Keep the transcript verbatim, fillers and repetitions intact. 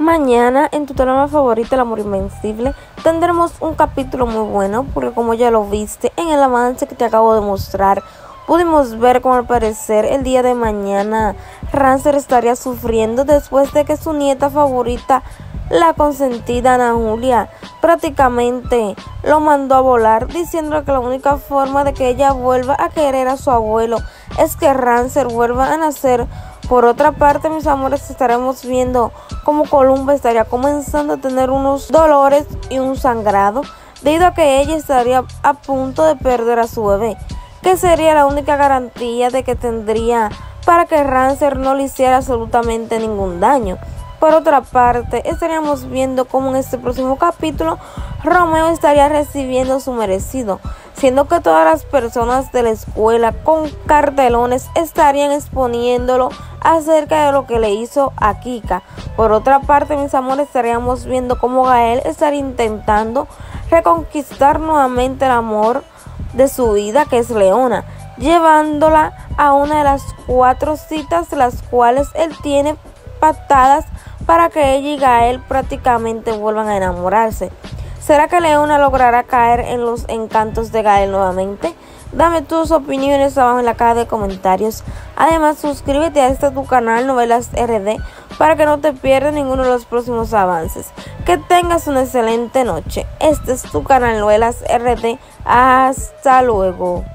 Mañana en tu drama favorito, El amor invencible, tendremos un capítulo muy bueno porque, como ya lo viste en el avance que te acabo de mostrar, pudimos ver como al parecer el día de mañana Rancer estaría sufriendo después de que su nieta favorita, la consentida Ana Julia, prácticamente lo mandó a volar, diciendo que la única forma de que ella vuelva a querer a su abuelo es que Rancer vuelva a nacer. Por otra parte, mis amores, estaremos viendo cómo Columba estaría comenzando a tener unos dolores y un sangrado, debido a que ella estaría a punto de perder a su bebé, que sería la única garantía de que tendría para que Rancer no le hiciera absolutamente ningún daño. Por otra parte, estaríamos viendo cómo en este próximo capítulo Romeo estaría recibiendo su merecido, siendo que todas las personas de la escuela con cartelones estarían exponiéndolo acerca de lo que le hizo a Kika. Por otra parte, mis amores, estaríamos viendo cómo Gael estaría intentando reconquistar nuevamente el amor de su vida, que es Leona, llevándola a una de las cuatro citas las cuales él tiene pactadas para que ella y Gael prácticamente vuelvan a enamorarse. ¿Será que Leona logrará caer en los encantos de Gael nuevamente? Dame tus opiniones abajo en la caja de comentarios. Además, suscríbete a este tu canal Novelas R D para que no te pierdas ninguno de los próximos avances. Que tengas una excelente noche. Este es tu canal Novelas R D. Hasta luego.